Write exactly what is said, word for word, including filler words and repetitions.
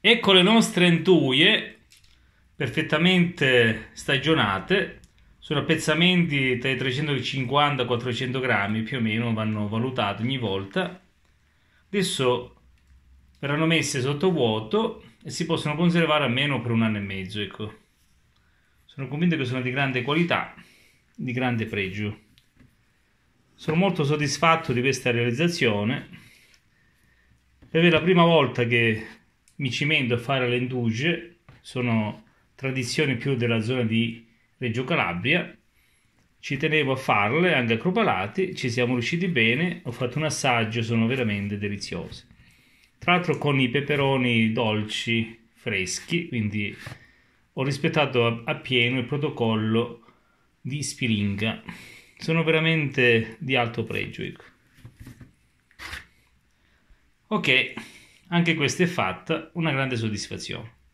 Ecco le nostre entuglie perfettamente stagionate. Sono appezzamenti tra i trecentocinquanta e i quattrocento grammi più o meno, vanno valutati ogni volta. Adesso verranno messe sotto vuoto e si possono conservare almeno per un anno e mezzo, ecco. Sono convinto che sono di grande qualità, di grande pregio. Sono molto soddisfatto di questa realizzazione. È la prima volta che mi cimento a fare le indugie, sono tradizioni più della zona di Reggio Calabria. Ci tenevo a farle anche a Cropalati, ci siamo riusciti bene, ho fatto un assaggio, sono veramente deliziose. Tra l'altro con i peperoni dolci freschi, quindi ho rispettato appieno il protocollo di Spiringa. Sono veramente di alto pregio, ecco. Ok, anche questa è fatta, una grande soddisfazione.